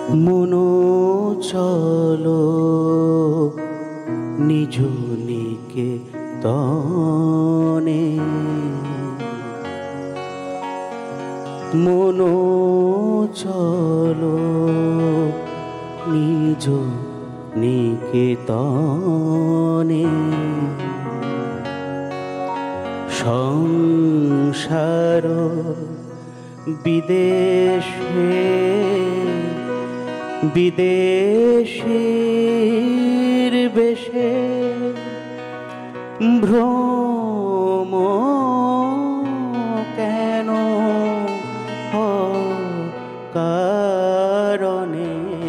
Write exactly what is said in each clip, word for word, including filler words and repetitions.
মনো চলো নিজ নিকেতনে, মনো চলো নিজ নিকেতনে। সংসার বিদেশে বিদেশীর বেশে ভ্রম কেন কারণে,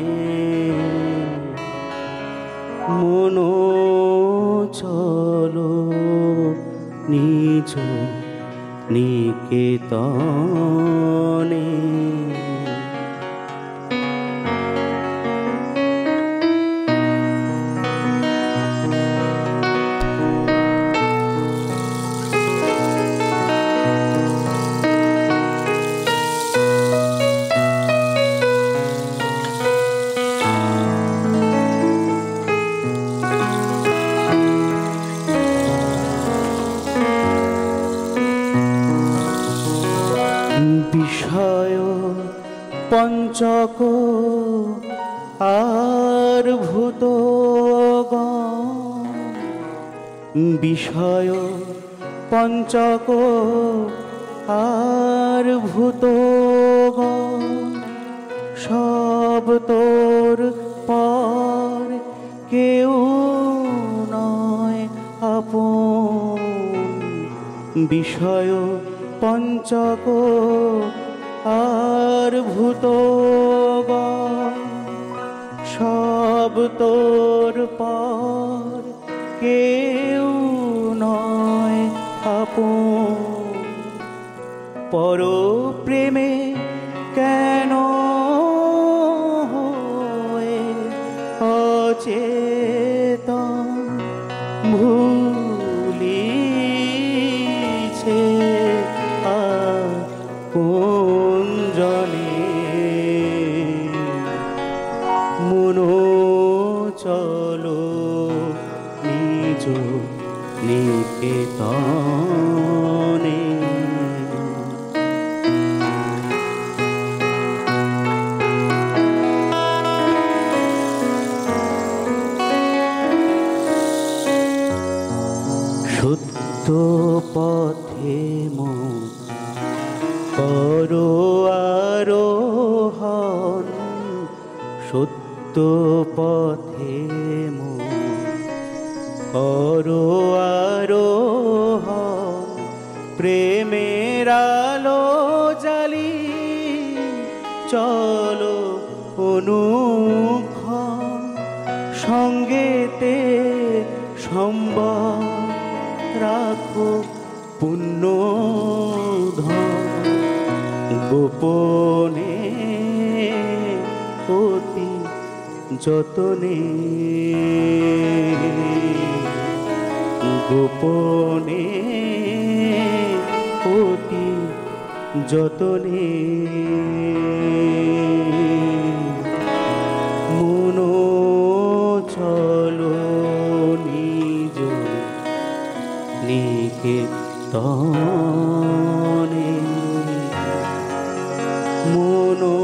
মনো চলো নিজ নিকেতনে। বিষয় পঞ্চক আর ভূতগণ, বিষয় পঞ্চক আর ভূতগণ সব তোর পর, কেউ নয় আপন। বিষয় পঞ্চক আর ভূতগণ সব তোর পর, কেউ নয় আপন। পর প্রেমে কেন হয়ে অচেতন ভুলিছে আপন জনে। মনো চলো নিজ নিকেতনে। সত্য পথে মন করো আরোহণ, সত্য পথে মন করো আরোহণ। প্রেমের আলো জ্বালি চলো অনুক্ষণ, সঙ্গেতে সম্বল রাখো পুণ্য ধন। গোপনে অতি যতনে, গোপনে অতি যতনে। মনো চলো নিজ নিকেতনে, মনো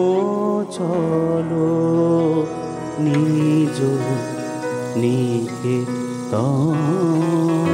চলো নিজ নিকেতনে।